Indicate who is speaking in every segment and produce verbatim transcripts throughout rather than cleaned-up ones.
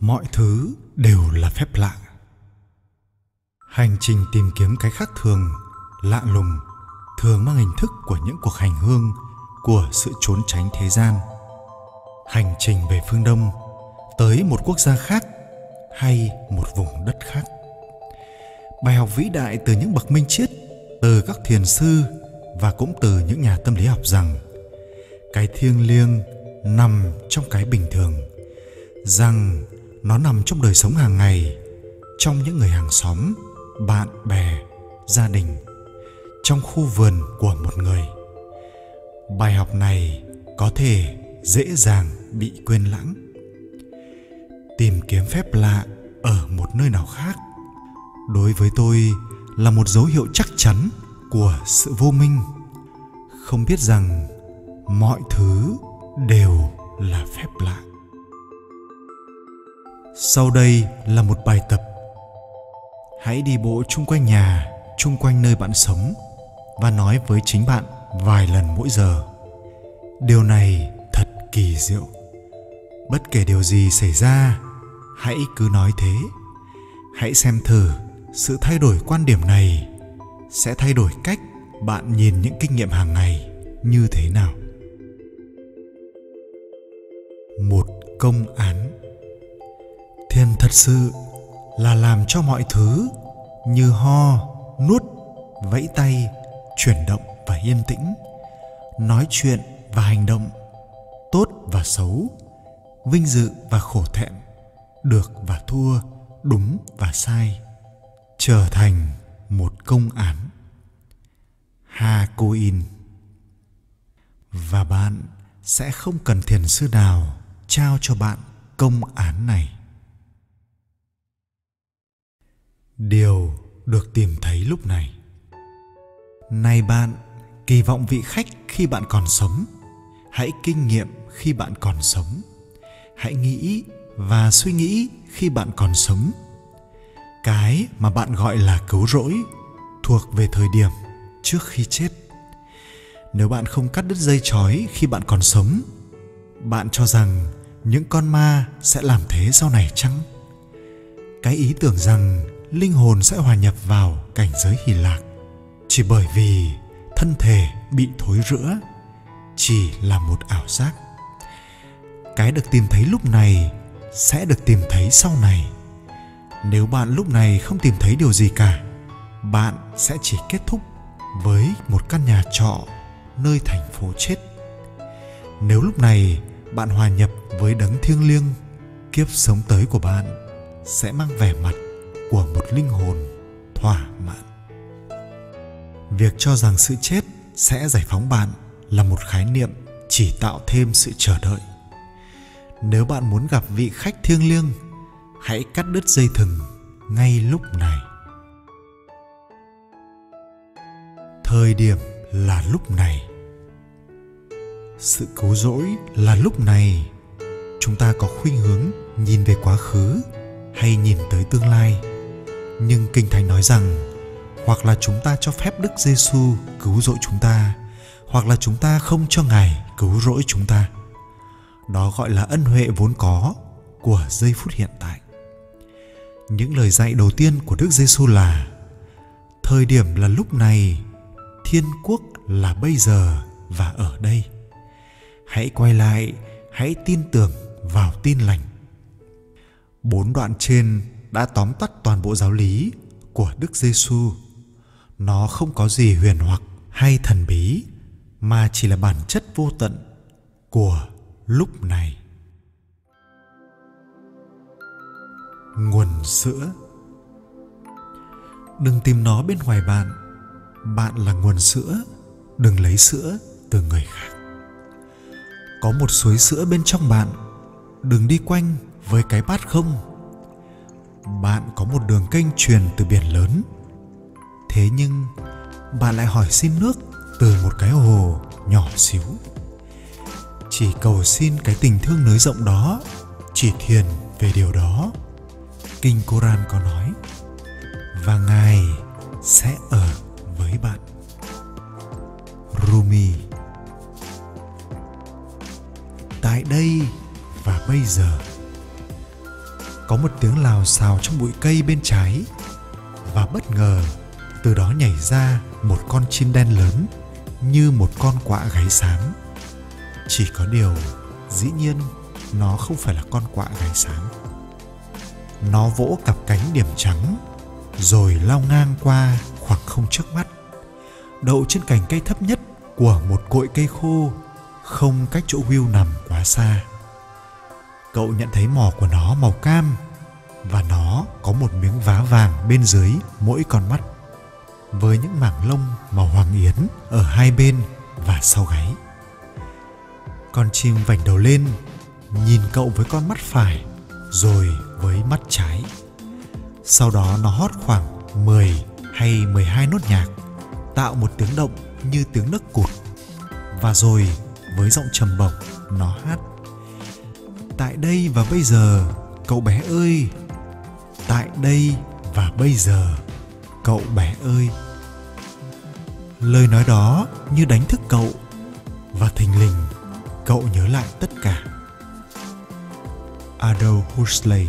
Speaker 1: mọi thứ đều là phép lạ. Hành trình tìm kiếm cái khác thường, lạ lùng, thường mang hình thức của những cuộc hành hương của sự trốn tránh thế gian. Hành trình về phương Đông, tới một quốc gia khác hay một vùng đất khác. Bài học vĩ đại từ những bậc minh triết, từ các thiền sư và cũng từ những nhà tâm lý học rằng cái thiêng liêng nằm trong cái bình thường, rằng nó nằm trong đời sống hàng ngày, trong những người hàng xóm, bạn bè, gia đình, trong khu vườn của một người. Bài học này có thể dễ dàng bị quên lãng. Tìm kiếm phép lạ ở một nơi nào khác, đối với tôi là một dấu hiệu chắc chắn của sự vô minh. Không biết rằng mọi thứ đều là phép lạ. Sau đây là một bài tập. Hãy đi bộ chung quanh nhà, chung quanh nơi bạn sống và nói với chính bạn vài lần mỗi giờ. Điều này thật kỳ diệu. Bất kể điều gì xảy ra, hãy cứ nói thế. Hãy xem thử sự thay đổi quan điểm này sẽ thay đổi cách bạn nhìn những kinh nghiệm hàng ngày như thế nào. Một công án. Thiền thật sự là làm cho mọi thứ như ho, nuốt, vẫy tay, chuyển động và yên tĩnh, nói chuyện và hành động, tốt và xấu, vinh dự và khổ thẹn, được và thua, đúng và sai, trở thành một công án. Hakuin. Và bạn sẽ không cần thiền sư nào trao cho bạn công án này. Điều được tìm thấy lúc này. Này bạn, kỳ vọng vị khách khi bạn còn sống. Hãy kinh nghiệm khi bạn còn sống. Hãy nghĩ và suy nghĩ khi bạn còn sống. Cái mà bạn gọi là cứu rỗi thuộc về thời điểm trước khi chết. Nếu bạn không cắt đứt dây trói khi bạn còn sống, bạn cho rằng những con ma sẽ làm thế sau này chăng? Cái ý tưởng rằng linh hồn sẽ hòa nhập vào cảnh giới hỷ lạc chỉ bởi vì thân thể bị thối rữa chỉ là một ảo giác. Cái được tìm thấy lúc này sẽ được tìm thấy sau này. Nếu bạn lúc này không tìm thấy điều gì cả, bạn sẽ chỉ kết thúc với một căn nhà trọ nơi thành phố chết. Nếu lúc này bạn hòa nhập với đấng thiêng liêng, kiếp sống tới của bạn sẽ mang vẻ mặt của một linh hồn thỏa mãn. Việc cho rằng sự chết sẽ giải phóng bạn là một khái niệm chỉ tạo thêm sự chờ đợi. Nếu bạn muốn gặp vị khách thiêng liêng, hãy cắt đứt dây thừng ngay lúc này. Thời điểm là lúc này. Sự cứu rỗi là lúc này. Chúng ta có khuynh hướng nhìn về quá khứ hay nhìn tới tương lai. Nhưng Kinh Thánh nói rằng hoặc là chúng ta cho phép Đức Giêsu cứu rỗi chúng ta, hoặc là chúng ta không cho Ngài cứu rỗi chúng ta. Đó gọi là ân huệ vốn có của giây phút hiện tại. Những lời dạy đầu tiên của Đức Giêsu là: thời điểm là lúc này, thiên quốc là bây giờ và ở đây. Hãy quay lại, hãy tin tưởng vào tin lành. Bốn đoạn trên đã tóm tắt toàn bộ giáo lý của Đức Giêsu. Nó không có gì huyền hoặc hay thần bí, mà chỉ là bản chất vô tận của lúc này. Nguồn sữa. Đừng tìm nó bên ngoài bạn. Bạn là nguồn sữa. Đừng lấy sữa từ người khác. Có một suối sữa bên trong bạn. Đừng đi quanh với cái bát không. Bạn có một đường kênh truyền từ biển lớn. Thế nhưng bạn lại hỏi xin nước từ một cái hồ nhỏ xíu. Chỉ cầu xin cái tình thương nới rộng đó, chỉ thiền về điều đó. Kinh Koran có nói: và Ngài sẽ ở với bạn. Rumi. Tại đây và bây giờ. có một tiếng lào xào trong bụi cây bên trái, và bất ngờ từ đó nhảy ra một con chim đen lớn như một con quạ gáy xám. Chỉ có điều, dĩ nhiên nó không phải là con quạ gáy xám. Nó vỗ cặp cánh điểm trắng rồi lao ngang qua khoảng không trước mắt, đậu trên cành cây thấp nhất của một cội cây khô không cách chỗ Will nằm quá xa. Cậu nhận thấy mỏ của nó màu cam và nó có một miếng vá vàng bên dưới mỗi con mắt, với những mảng lông màu hoàng yến ở hai bên và sau gáy. Con chim vảnh đầu lên, nhìn cậu với con mắt phải rồi với mắt trái. Sau đó nó hót khoảng mười hay mười hai nốt nhạc, tạo một tiếng động như tiếng nấc cụt. Và rồi với giọng trầm bổng, nó hát: tại đây và bây giờ, cậu bé ơi. Tại đây và bây giờ, cậu bé ơi. Lời nói đó như đánh thức cậu, và thình lình cậu nhớ lại tất cả. Aldous Huxley.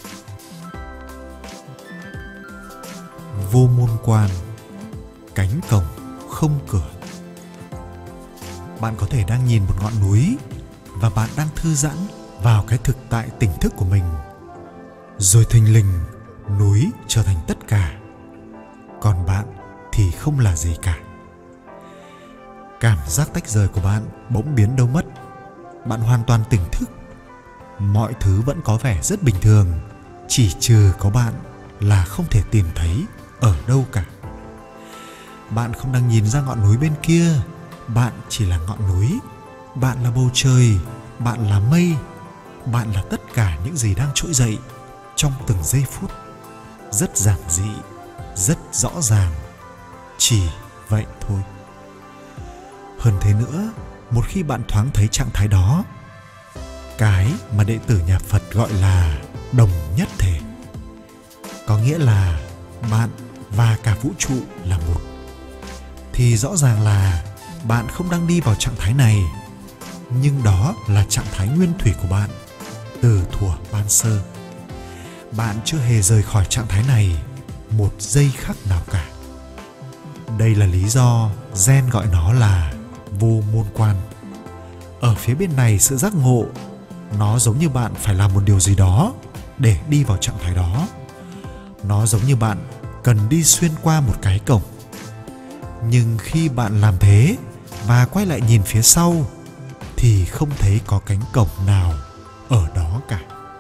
Speaker 1: Vô môn quan, cánh cổng không cửa. Bạn có thể đang nhìn một ngọn núi và bạn đang thư giãn vào cái thực tại tỉnh thức của mình. Rồi thình lình, núi trở thành tất cả, còn bạn thì không là gì cả. Cảm giác tách rời của bạn bỗng biến đâu mất. Bạn hoàn toàn tỉnh thức. Mọi thứ vẫn có vẻ rất bình thường, chỉ trừ có bạn là không thể tìm thấy ở đâu cả. Bạn không đang nhìn ra ngọn núi bên kia, bạn chỉ là ngọn núi. Bạn là bầu trời, bạn là mây, bạn là tất cả những gì đang trỗi dậy trong từng giây phút. Rất giản dị, rất rõ ràng, chỉ vậy thôi. Hơn thế nữa, một khi bạn thoáng thấy trạng thái đó, cái mà đệ tử nhà Phật gọi là đồng nhất thể, có nghĩa là bạn và cả vũ trụ là một, thì rõ ràng là bạn không đang đi vào trạng thái này, nhưng đó là trạng thái nguyên thủy của bạn từ thuở ban sơ. Bạn chưa hề rời khỏi trạng thái này một giây khắc nào cả. Đây là lý do Zen gọi nó là vô môn quan. Ở phía bên này sự giác ngộ, nó giống như bạn phải làm một điều gì đó để đi vào trạng thái đó. Nó giống như bạn cần đi xuyên qua một cái cổng. Nhưng khi bạn làm thế và quay lại nhìn phía sau thì không thấy có cánh cổng nào ở đó cả.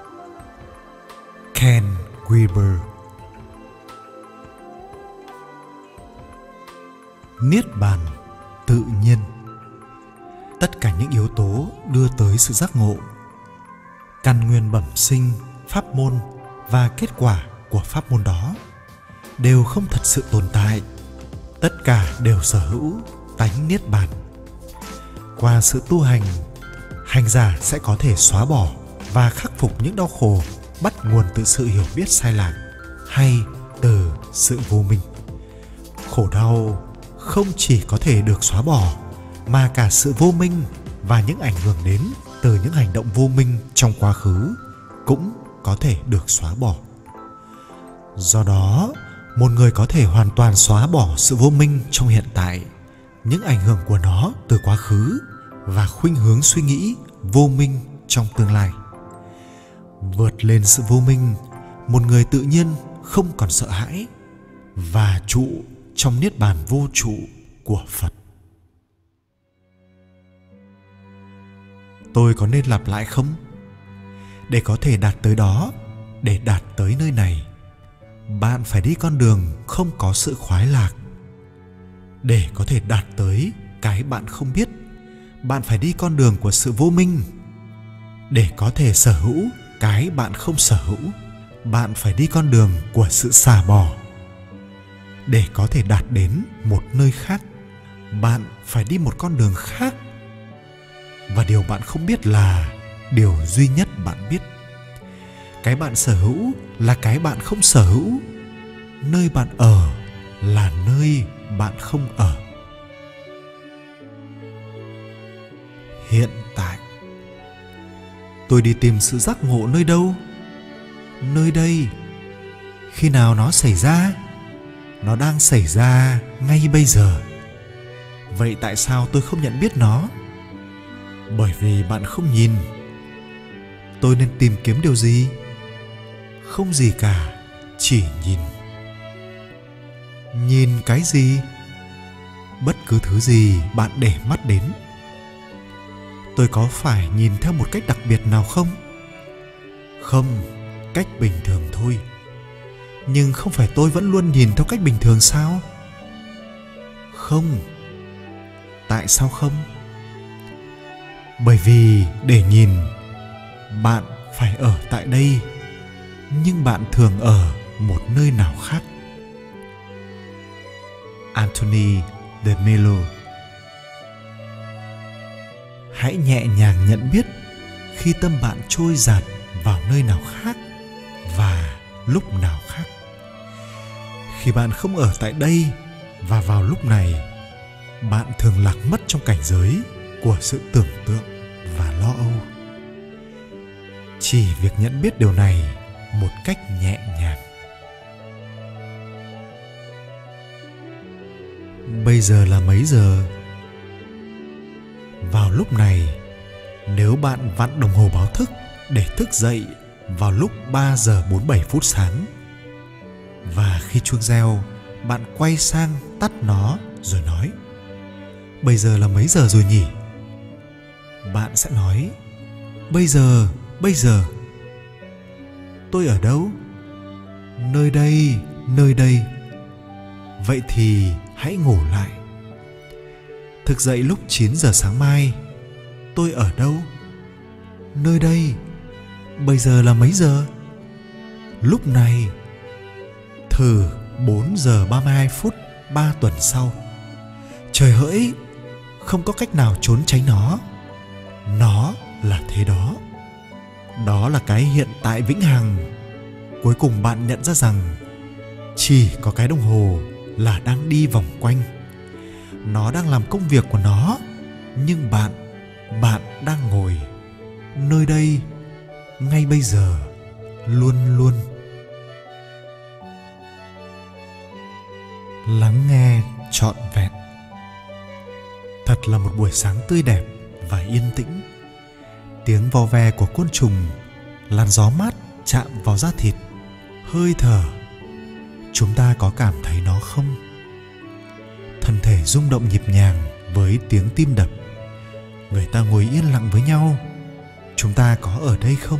Speaker 1: Ken Wilber. Niết bàn tự nhiên. Tất cả những yếu tố đưa tới sự giác ngộ, căn nguyên bẩm sinh, pháp môn và kết quả của pháp môn đó đều không thật sự tồn tại. Tất cả đều sở hữu tánh niết bàn. Qua sự tu hành, hành giả sẽ có thể xóa bỏ và khắc phục những đau khổ bắt nguồn từ sự hiểu biết sai lạc hay từ sự vô minh. Khổ đau không chỉ có thể được xóa bỏ, mà cả sự vô minh và những ảnh hưởng đến từ những hành động vô minh trong quá khứ cũng có thể được xóa bỏ. Do đó, một người có thể hoàn toàn xóa bỏ sự vô minh trong hiện tại, những ảnh hưởng của nó từ quá khứ và khuynh hướng suy nghĩ vô minh trong tương lai. Vượt lên sự vô minh, một người tự nhiên không còn sợ hãi và trụ trong niết bàn vô trụ của Phật. Tôi có nên lặp lại không? Để có thể đạt tới đó, để đạt tới nơi này, bạn phải đi con đường không có sự khoái lạc. Để có thể đạt tới cái bạn không biết, bạn phải đi con đường của sự vô minh. Để có thể sở hữu cái bạn không sở hữu, bạn phải đi con đường của sự xả bỏ. Để có thể đạt đến một nơi khác, bạn phải đi một con đường khác. Và điều bạn không biết là điều duy nhất bạn biết. Cái bạn sở hữu là cái bạn không sở hữu. Nơi bạn ở là nơi bạn không ở. Hiện tại, tôi đi tìm sự giác ngộ nơi đâu? nơi đây. Khi nào nó xảy ra? Nó đang xảy ra ngay bây giờ. Vậy tại sao tôi không nhận biết nó? Bởi vì bạn không nhìn. Tôi nên tìm kiếm điều gì? Không gì cả, chỉ nhìn. Nhìn cái gì? Bất cứ thứ gì bạn để mắt đến. Tôi có phải nhìn theo một cách đặc biệt nào không? Không, cách bình thường thôi. Nhưng không phải tôi vẫn luôn nhìn theo cách bình thường sao? Không. Tại sao không? Bởi vì để nhìn, bạn phải ở tại đây, nhưng bạn thường ở một nơi nào khác. Anthony de Mello. Hãy nhẹ nhàng nhận biết khi tâm bạn trôi dạt vào nơi nào khác và lúc nào khác. Khi bạn không ở tại đây và vào lúc này, bạn thường lạc mất trong cảnh giới của sự tưởng tượng và lo âu. Chỉ việc nhận biết điều này một cách nhẹ nhàng. Bây giờ là mấy giờ? Vào lúc này, nếu bạn vặn đồng hồ báo thức để thức dậy vào lúc ba giờ bốn mươi bảy phút sáng, và khi chuông reo, bạn quay sang tắt nó rồi nói: bây giờ là mấy giờ rồi nhỉ? Bạn sẽ nói: bây giờ, bây giờ. Tôi ở đâu? Nơi đây, nơi đây. Vậy thì hãy ngủ lại. Thức dậy lúc chín giờ sáng mai. Tôi ở đâu? Nơi đây. Bây giờ là mấy giờ? Lúc này. Thử bốn giờ ba mươi hai phút ba tuần sau. Trời hỡi, không có cách nào trốn tránh nó. Nó là thế đó. Đó là cái hiện tại vĩnh hằng. Cuối cùng bạn nhận ra rằng chỉ có cái đồng hồ là đang đi vòng quanh. Nó đang làm công việc của nó, nhưng bạn, bạn đang ngồi nơi đây, ngay bây giờ, luôn luôn. Lắng nghe trọn vẹn. Thật là một buổi sáng tươi đẹp và yên tĩnh. Tiếng vo ve của côn trùng, làn gió mát chạm vào da thịt, hơi thở. Chúng ta có cảm thấy nó không? Thân thể rung động nhịp nhàng với tiếng tim đập. Người ta ngồi yên lặng với nhau. Chúng ta có ở đây không?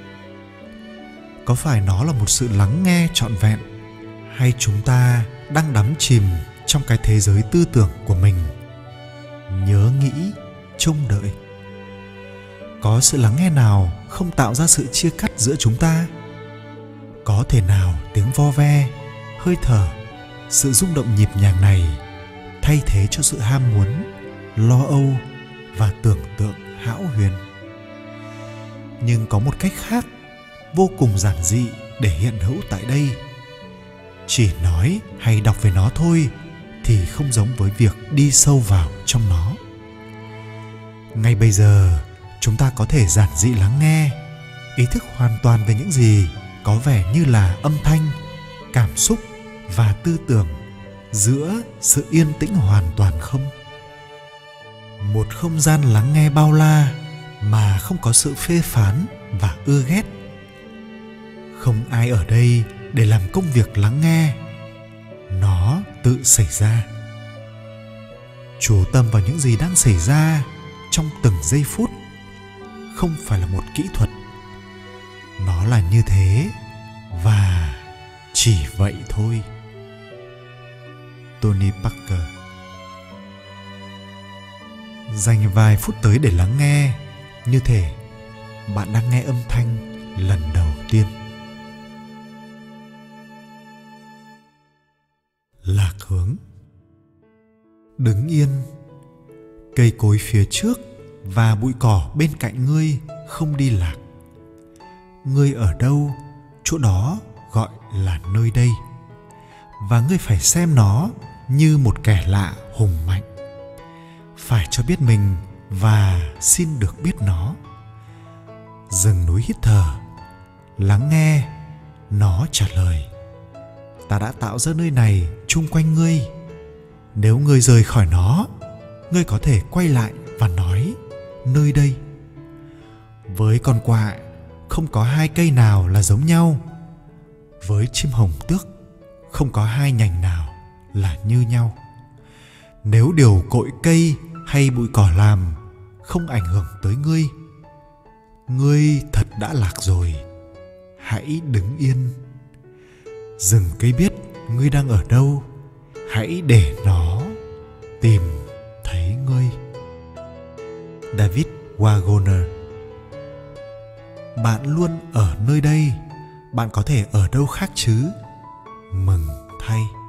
Speaker 1: Có phải nó là một sự lắng nghe trọn vẹn, hay chúng ta đang đắm chìm trong cái thế giới tư tưởng của mình, nhớ nghĩ, trông đợi? Có sự lắng nghe nào không tạo ra sự chia cắt giữa chúng ta? Có thể nào tiếng vo ve, hơi thở, sự rung động nhịp nhàng này thay thế cho sự ham muốn, lo âu và tưởng tượng hão huyền? Nhưng có một cách khác, vô cùng giản dị để hiện hữu tại đây. Chỉ nói hay đọc về nó thôi thì không giống với việc đi sâu vào trong nó. Ngay bây giờ, chúng ta có thể giản dị lắng nghe, ý thức hoàn toàn về những gì có vẻ như là âm thanh, cảm xúc và tư tưởng giữa sự yên tĩnh hoàn toàn không? Một không gian lắng nghe bao la mà không có sự phê phán và ưa ghét. Không ai ở đây để làm công việc lắng nghe. Nó tự xảy ra. Chú tâm vào những gì đang xảy ra trong từng giây phút. Không phải là một kỹ thuật. Nó là như thế và chỉ vậy thôi. Tony Parker. Dành vài phút tới để lắng nghe, như thể bạn đang nghe âm thanh lần đầu tiên. Lạc hướng. Đứng yên. Cây cối phía trước và bụi cỏ bên cạnh ngươi không đi lạc. Ngươi ở đâu, chỗ đó gọi là nơi đây. Và ngươi phải xem nó như một kẻ lạ hùng mạnh. Phải cho biết mình và xin được biết nó. Dừng núi hít thở, lắng nghe Nó trả lời: ta đã tạo ra nơi này chung quanh ngươi. Nếu ngươi rời khỏi nó, ngươi có thể quay lại và nói nơi đây. Với con quạ, không có hai cây nào là giống nhau. Với chim hồng tước, không có hai nhành nào là như nhau. Nếu điều cội cây hay bụi cỏ làm không ảnh hưởng tới ngươi, ngươi thật đã lạc rồi. Hãy đứng yên. Rừng cây biết ngươi đang ở đâu. Hãy để nó tìm thấy ngươi. David Wagoner. Bạn luôn ở nơi đây. Bạn có thể ở đâu khác chứ? Mừng thay.